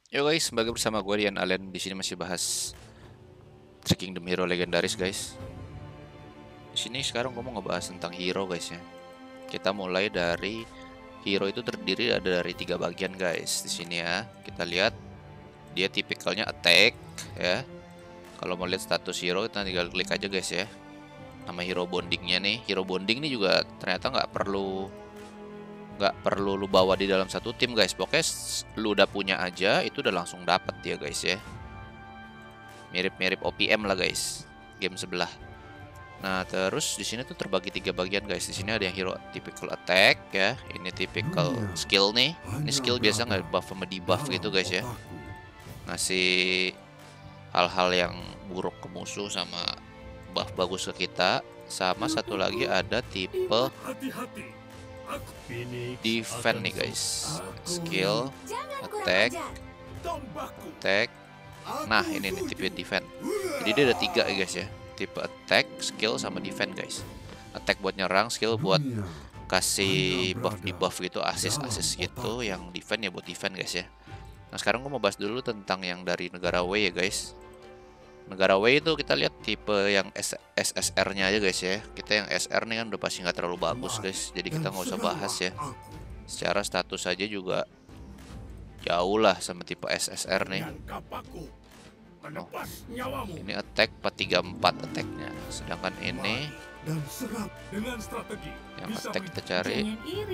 Yo guys, kembali bersama gue Rian Allen. Di sini masih bahas Three Kingdom Hero legendaris guys. Di sini sekarang gue mau ngebahas tentang hero guys ya. Kita mulai dari hero itu terdiri ada dari 3 bagian guys. Di sini ya, kita lihat dia tipikalnya attack ya. Kalau mau lihat status hero kita tinggal klik aja guys ya. Nama hero bondingnya nih. Hero bonding nih juga ternyata nggak perlu lu bawa di dalam satu tim guys. Pokoknya lu udah punya aja itu udah langsung dapat dia guys ya. Mirip-mirip OPM lah guys, game sebelah. Nah, terus di sini tuh terbagi 3 bagian guys. Di sini ada yang hero typical attack ya. Ini typical skill nih. Ini skill biasa nggak buff sama debuff gitu guys ya. Ngasih hal-hal yang buruk ke musuh sama buff bagus ke kita. Sama satu lagi ada tipe defense nih guys. Skill, attack, attack. Nah, ini nih tipe defense. Jadi dia ada 3 ya guys ya. Tipe attack, skill, sama defense guys. Attack buat nyerang, skill buat kasih buff di buff gitu, assist gitu. Yang defense ya buat defense guys ya. Nah, sekarang gue mau bahas dulu tentang yang dari negara W ya guys. Negara W itu kita lihat tipe yang SSR-nya aja guys ya. Kita yang SR nih kan udah pasti nggak terlalu bagus guys. Jadi kita nggak usah bahas ya. Secara status aja juga jauh lah sama tipe SSR nih. Oh, ini attack 434 attacknya. Sedangkan ini yang attack kita cari.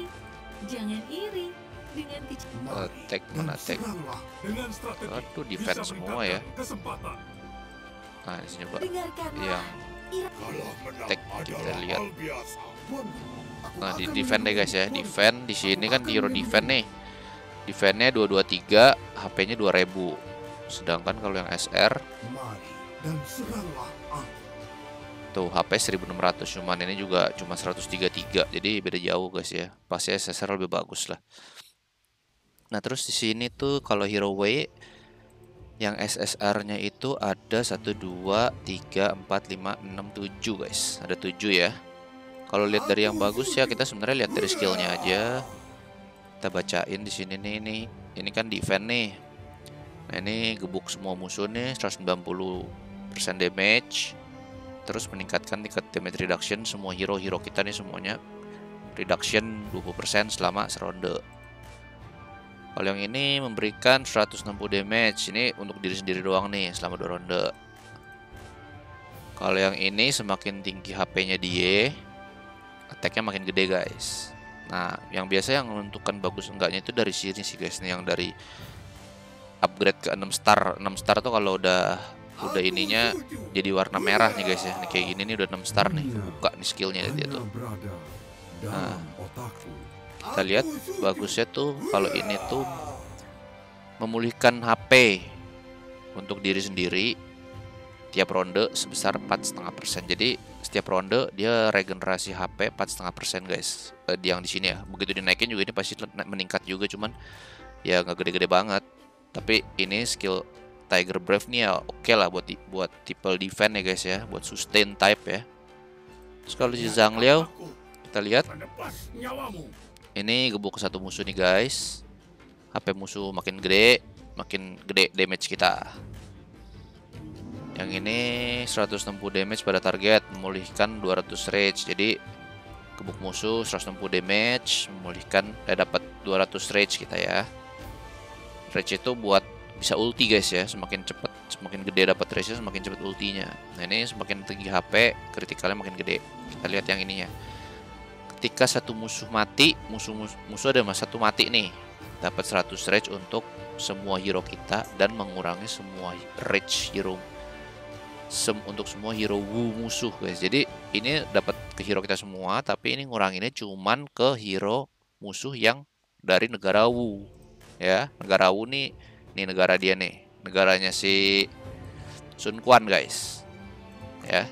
Attack mana attack? Aduh, defense semua ya. Nah, di sini Pak yang attack kita lihat. Nah, di defense deh guys ya. Defense di sini kan di hero defense nih. Defense-nya 223, HP-nya 2000. Sedangkan kalau yang SR tuh HP 1600, cuman ini juga cuma 133. Jadi beda jauh guys ya. Pasti SSR lebih bagus lah. Nah, terus di sini tuh kalau hero W yang SSR-nya itu ada 1 2 3 4 5 6 7 guys. Ada 7 ya. Kalau lihat dari yang bagus ya kita sebenarnya lihat dari skillnya aja. Kita bacain di sini nih. Ini kan defense nih. Nah, ini gebuk semua musuh nih 190% damage. Terus meningkatkan tingkat damage reduction semua hero-hero kita nih semuanya. Reduction 20% selama seronde. Kalau yang ini memberikan 160 damage. Ini untuk diri sendiri doang nih selama 2 ronde. Kalau yang ini semakin tinggi HP-nya dia, attack-nya makin gede guys. Nah, yang biasa yang menentukan bagus enggaknya itu dari sini sih guys. Nih yang dari upgrade ke 6 star. 6 star tuh kalau udah ininya jadi warna merah nih guys ya. Nih kayak gini nih udah 6 star nih. Buka nih skillnya dia tuh. Nah, kita lihat bagusnya tuh kalau ini tuh memulihkan HP untuk diri sendiri tiap ronde sebesar 4,5%. Jadi setiap ronde dia regenerasi HP 4,5% guys. Yang di sini ya. Begitu dinaikin juga ini pasti meningkat juga, cuman ya nggak gede-gede banget. Tapi ini skill Tiger Brave nih ya oke lah buat tipe defense ya guys ya, buat sustain type ya. Terus kalau di Zhang Liao kita lihat ini gebuk ke satu musuh nih guys. HP musuh makin gede damage kita. Yang ini 160 damage pada target, memulihkan 200 rage. Jadi gebuk musuh 160 damage, memulihkan dapat 200 rage kita ya. Rage itu buat bisa ulti guys ya, semakin cepat semakin gede dapat rage semakin cepat ultinya. Nah, ini semakin tinggi HP kritikalnya makin gede. Kita lihat yang ininya. Ketika satu musuh mati, musuh ada satu mati nih, dapat 100 rage untuk semua hero kita dan mengurangi semua rage hero untuk semua hero Wu musuh guys. Jadi ini dapat ke hero kita semua, tapi ini nguranginnya cuman ke hero musuh yang dari negara Wu ya. Negara Wu nih negara dia nih, negaranya si Sun Quan guys ya.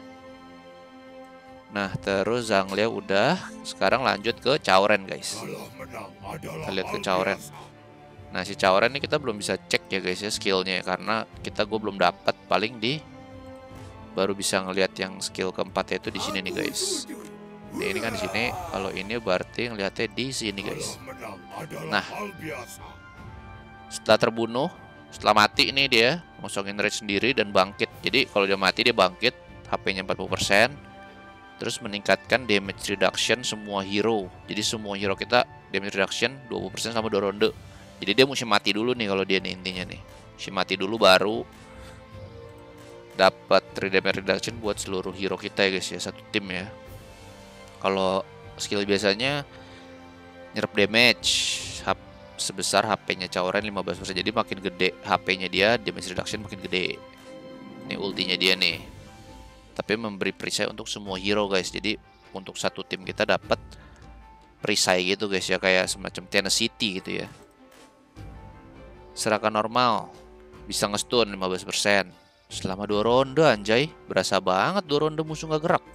Nah, terus Zhang Liao udah. Sekarang lanjut ke Cao Ren guys. Kita lihat ke Cao Ren. Nah, si Cao Ren ini kita belum bisa cek ya guys ya skillnya, karena gue belum dapat, paling baru bisa ngelihat yang skill keempat itu di sini nih guys. Nah, ini kan di sini. Kalau ini berarti ngelihatnya di sini guys. Nah, setelah terbunuh Setelah mati nih dia ngosongin rage sendiri dan bangkit. Jadi kalau dia mati dia bangkit, HP-nya 40%. Terus meningkatkan damage reduction semua hero. Jadi semua hero kita damage reduction 20% sama 2 ronde. Jadi dia mesti mati dulu nih kalau dia nih intinya nih. Mesti mati dulu baru dapat 3 damage reduction buat seluruh hero kita ya guys ya, satu tim ya. Kalau skill biasanya nyerap damage sebesar HP-nya Cauren 15%. Jadi makin gede HP-nya dia, damage reduction makin gede. Ini ultinya dia nih. Tapi memberi perisai untuk semua hero guys. Jadi untuk satu tim kita dapat perisai gitu guys ya, kayak semacam Tenacity gitu ya. Serangan normal bisa ngestun 15% selama 2 ronde anjay. Berasa banget 2 ronde musuh gak gerak.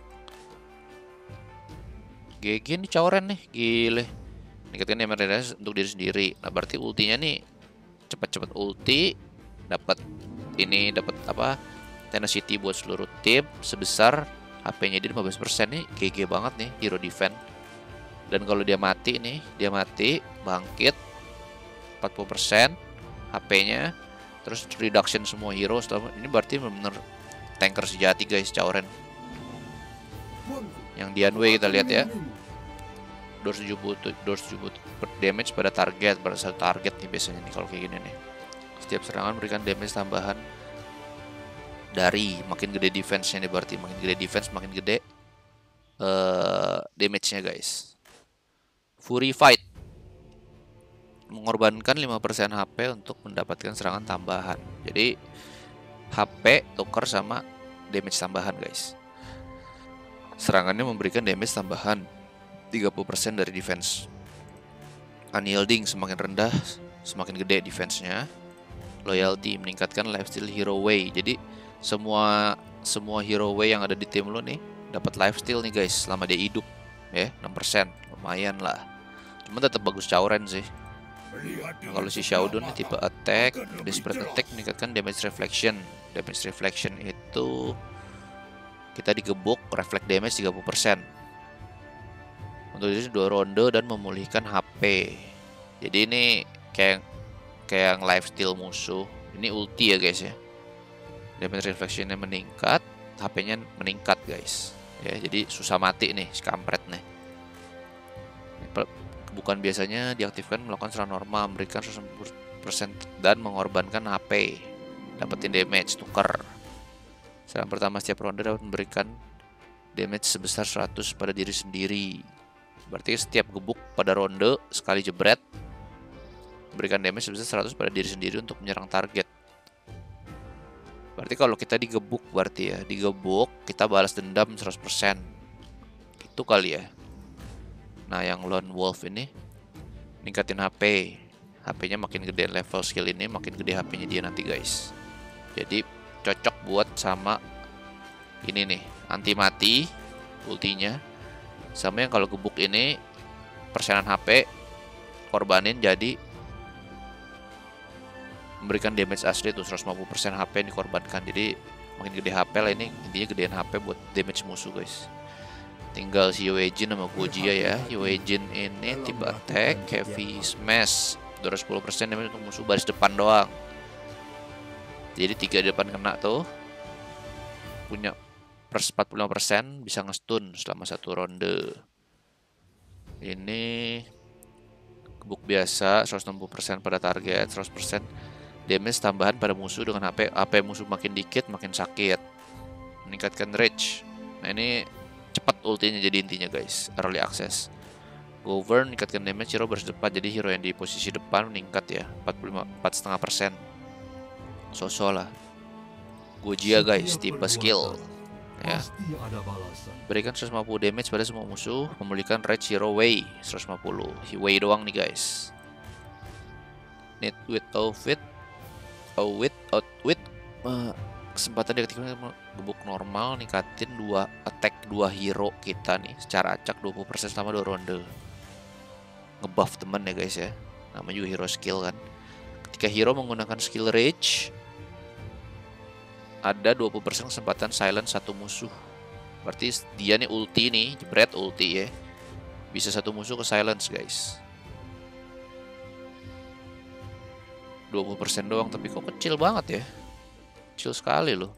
GG nih Cauren nih, gile. Ningkatkan damage reduction untuk diri sendiri. Nah, berarti ultinya nih cepat-cepat ulti, dapat ini, dapat apa? Tenacity buat seluruh tim sebesar HP-nya dia 15% nih, GG banget nih hero defense. Dan kalau dia mati nih, dia mati, bangkit 40% HP-nya, terus reduction semua hero setelah ini berarti benar-benar tanker sejati guys Cauren. Yang di Anway kita lihat ya. 270 damage pada target, pada satu target nih biasanya nih kalau kayak gini nih. Setiap serangan berikan damage tambahan dari makin gede defense-nya nih, berarti makin gede defense makin gede damage-nya guys. Fury Fight mengorbankan 5% HP untuk mendapatkan serangan tambahan. Jadi HP tuker sama damage tambahan guys. Serangannya memberikan damage tambahan 30% dari defense. Unyielding semakin rendah, semakin gede defense-nya. Loyalty meningkatkan lifesteal hero way. Jadi semua hero way yang ada di tim lo nih dapat lifesteal nih guys selama dia hidup ya, 6%. Lumayan lah. Cuma tetap bagus Cauren sih. Kalau si Xiaodun nih tipe attack, desperate attack meningkatkan damage reflection. Damage reflection itu kita digebuk, reflect damage 30%. Untuk itu 2 ronde dan memulihkan HP. Jadi ini kayak yang lifesteal musuh. Ini ulti ya guys ya. Damage reflectionnya meningkat, HP-nya meningkat guys. Ya, jadi susah mati nih si kampret nih. Bukan biasanya diaktifkan melakukan serangan normal, memberikan 100% dan mengorbankan HP. Dapetin damage tuker. Serangan pertama setiap ronde dapat memberikan damage sebesar 100 pada diri sendiri. Berarti setiap gebuk pada ronde sekali jebret memberikan damage sebesar 100 pada diri sendiri untuk menyerang target. Berarti kalau kita digebuk, berarti ya digebuk kita balas dendam 100%. Itu kali ya. Nah yang Lone Wolf ini ningkatin HP. HP-nya makin gede, level skill ini makin gede HP-nya dia nanti guys. Jadi cocok buat sama ini nih, anti mati ultinya. Sama yang kalau gebuk ini persenan HP korbanin jadi memberikan damage asli tuh 150% HP yang dikorbankan. Jadi makin gede HP lah, ini intinya gedein HP buat damage musuh guys. Tinggal si Yoejin sama Gojia ya. Yoejin ini tipe attack heavy smash 210% damage untuk musuh baris depan doang. Jadi 3 di depan kena tuh, punya 45% bisa ngestun selama 1 ronde. Ini gebuk biasa 160% pada target, 100% damage tambahan pada musuh dengan HP musuh makin dikit makin sakit. Meningkatkan rage. Nah ini cepat ultinya jadi intinya guys, early access. Govern meningkatkan damage hero baris depan, jadi hero yang di posisi depan meningkat ya 4,5%. Sosok lah. Gojia guys, tipe skill ya. Berikan 150 damage pada semua musuh, memulihkan rage hero way 150. Way doang nih guys. Need with outfit, outwit. Kesempatan diaktifkan gebuk normal, ningkatin 2 attack 2 hero kita nih secara acak 20% selama 2 ronde. Ngebuff temen ya guys ya. Namanya juga hero skill kan. Ketika hero menggunakan skill rage, ada 20% kesempatan silence satu musuh. Berarti dia nih ulti nih, jebret ulti ya. Bisa satu musuh ke silence guys. 20% doang, tapi kok kecil banget ya. Kecil sekali loh.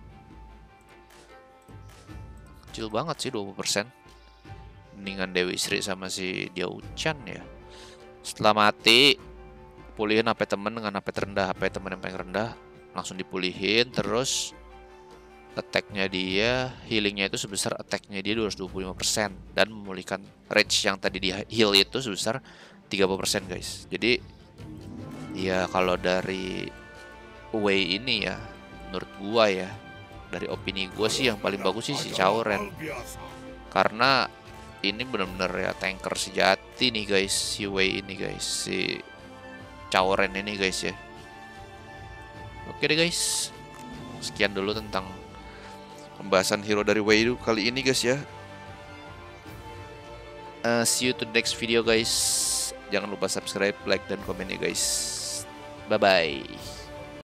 Kecil banget sih 20%. Mendingan Dewi Sri sama si Diao Chan ya. Setelah mati, pulihin HP temen dengan HP terendah. HP temen yang paling rendah langsung dipulihin. Terus attack-nya dia, healing-nya itu sebesar attack-nya dia 225%. Dan memulihkan rage yang tadi di heal itu sebesar 30% guys. Jadi ya kalau dari Wei ini ya, menurut gua ya, dari opini gue sih yang paling bagus sih si Cao Ren, karena ini bener-bener ya tanker sejati nih guys, si Wei ini guys, si Cao Ren ini guys ya. Oke deh guys, sekian dulu tentang pembahasan hero dari Wei kali ini guys ya. See you to the next video guys. Jangan lupa subscribe, like, dan komen ya guys. Bye bye.